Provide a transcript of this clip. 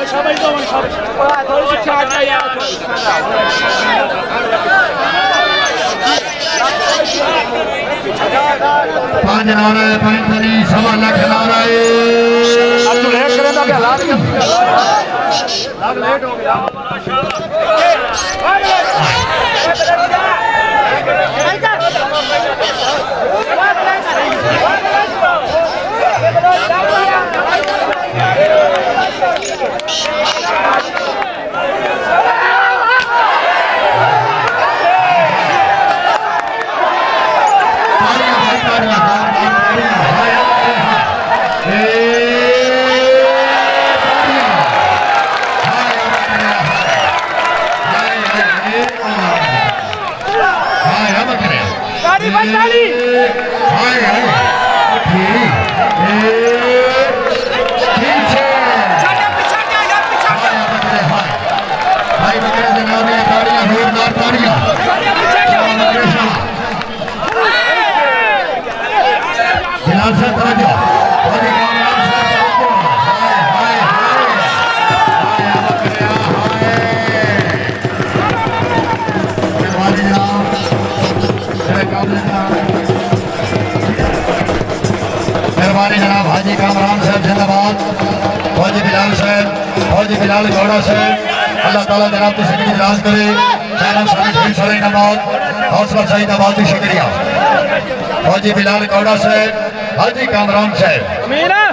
पांच नारा है, पांच तरी सवा लाख नारा है। अब तू लेट करेगा क्या? लेट हो गया। मेहरबानी जनाब हाजी कामरान साहब जिंदाबाद। फौजी बिलाल साहब, फौजी बिलाल गौड़ा साहब, अल्लाह ताला जनाब तो जिंदगी दराज करे। हौसला सईदाबाद शुक्रिया। फौजी बिलाल गौड़ा साहब, हाजी कामरान साहब।